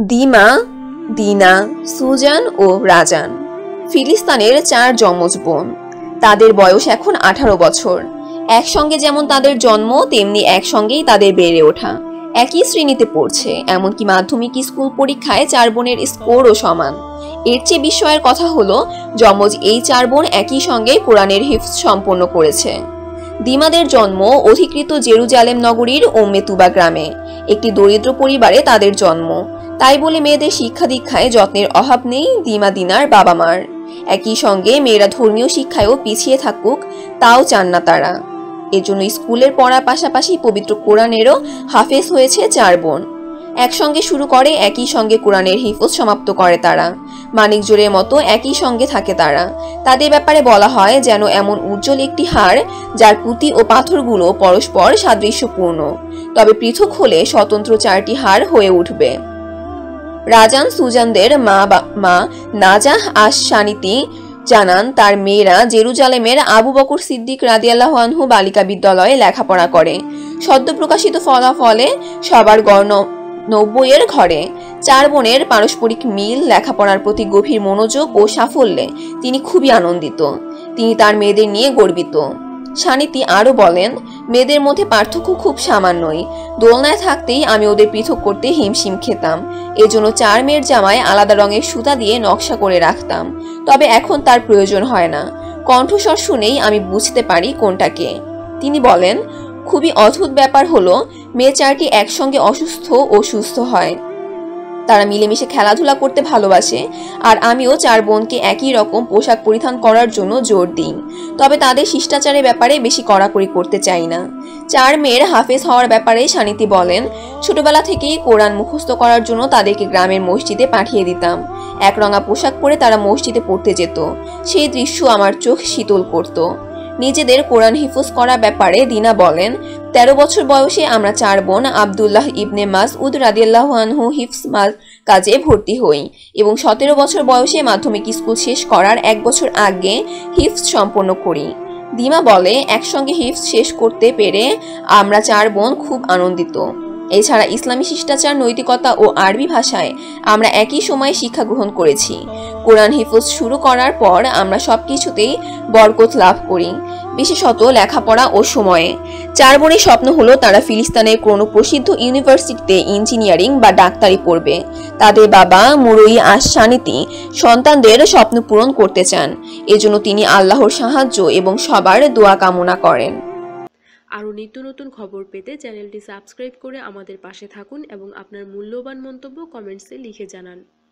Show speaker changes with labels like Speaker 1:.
Speaker 1: দিমা, দিনা, সুজান ও রাজান ফিলিস্তিনের 4 যমজ বোন। তাদের বয়স এখন 18 বছর। একসঙ্গে যেমন তাদের জন্ম, তেমনি একসঙ্গেই তাদের বেড়ে ওঠা। একই শ্রেণীতে পড়ছে, এমনকি মাধ্যমিক স্কুল পরীক্ষায় 4 বোনের স্কোরও সমান। এর চেয়ে বিস্ময়ের কথা হলো, যমজ এই 4 বোন একই সঙ্গে কোরআনের হিফজ সম্পন্ন করেছে। দিমাদের জন্ম অধিকৃত জেরুজালেম নগরীর উম্মে তুবা গ্রামে। একটি দরিদ্র পরিবারে তাদের জন্ম, তাই বলে মেয়েদের শিক্ষা দীক্ষায় যত্নের অভাব নেই দিমা দিনার বাবা মার। একই সঙ্গে মেয়েরা ধর্মীয় শিক্ষায়ও পিছিয়ে থাকুক, তাও চান না তারা। এজন্য স্কুলের পড়ার পাশাপাশি পবিত্র কোরআনেরও হাফেজ হয়েছে 4 বোন। একসঙ্গে শুরু করে, একই সঙ্গে কোরআনের হিফজ সমাপ্ত করে তারা। মানিকজোড়ের মতো একই সঙ্গে থাকে তারা। তাদের ব্যাপারে বলা হয় যেন এমন উজ্জ্বল একটি হাড়, যার পুঁতি ও পাথরগুলো পরস্পর সাদৃশ্যপূর্ণ, তবে পৃথক হলে স্বতন্ত্র 4টি হাড় হয়ে উঠবে। রাজান সুজানদের মা নাজাহ আশ-শানিতি জানান, তার মেয়েরা জেরুজালেমের আবু বকর সিদ্দিক রাদিয়াল্লাহু আনহু বালিকা বিদ্যালয়ে লেখাপড়া করে। সদ্য প্রকাশিত ফলাফলে সবার গড় 90 ঘরে। 4 বোনের পারস্পরিক মিল, লেখাপড়ার প্রতি গভীর মনোযোগ ও সাফল্যে তিনি খুবই আনন্দিত। তিনি তার মেয়েদের নিয়ে গর্বিত। শানিতি আরও বলেন, মেয়েদের মধ্যে পার্থক্য খুব সামান্যই। দোলনায় থাকতেই আমি ওদের পৃথক করতে হিমশিম খেতাম। এজন্য 4 মেয়ের জামায় আলাদা রঙের সুতা দিয়ে নকশা করে রাখতাম, তবে এখন তার প্রয়োজন হয় না। কণ্ঠস্বর শুনেই আমি বুঝতে পারি কোনটাকে। তিনি বলেন, খুবই অদ্ভুত ব্যাপার হলো, মেয়ে 4টি একসঙ্গে অসুস্থ ও সুস্থ হয়। তারা মিলেমিশে খেলাধুলা করতে ভালোবাসে, আর আমিও 4 বোনকে একই রকম পোশাক পরিধান করার জন্য জোর দিই। তবে তাদের শিষ্টাচারের ব্যাপারে বেশি কড়াকড়ি করতে চাই না। 4 মেয়ের হাফেজ হওয়ার ব্যাপারে শানিতি বলেন, ছোটবেলা থেকেই কোরআন মুখস্থ করার জন্য তাদেরকে গ্রামের মসজিদে পাঠিয়ে দিতাম। একরঙা পোশাক পরে তারা মসজিদে পড়তে যেত। সেই দৃশ্য আমার চোখ শীতল করত। নিজেদের কোরআন হিফজ করার ব্যাপারে দিনা বলেন, 13 বছর বয়সে আমরা 4 বোন আব্দুল্লাহ ইবনে মাসউদ রাদিয়াল্লাহু আনহু হিফজ কাজে ভর্তি হই এবং 17 বছর বয়সে মাধ্যমিক স্কুল শেষ করার 1 বছর আগে হিফজ সম্পন্ন করি। দিমা বলে, একসঙ্গে হিফজ শেষ করতে পেরে আমরা 4 বোন খুব আনন্দিত। এছাড়া ইসলামী শিষ্টাচার, নৈতিকতা ও আরবি ভাষায় আমরা একই সময়ে শিক্ষা গ্রহণ করেছি। কোরআন হিফজ শুরু করার পর আমরা সবকিছুতেই বরকত লাভ করি, বিশেষত লেখাপড়া ও সময়ে। 4 বোনের স্বপ্ন হলো তারা ফিলিস্তিনের কোনো প্রসিদ্ধ ইউনিভার্সিটিতে ইঞ্জিনিয়ারিং বা ডাক্তারি পড়বে। তাদের বাবা মুরুই আশ-শানিতি সন্তানদের স্বপ্ন পূরণ করতে চান। এজন্য তিনি আল্লাহর সাহায্য এবং সবার দোয়া কামনা করেন।
Speaker 2: আরও নিত্য নতুন খবর পেতে চ্যানেলটি সাবস্ক্রাইব করে আমাদের পাশে থাকুন এবং আপনার মূল্যবান মন্তব্য কমেন্টসে লিখে জানান।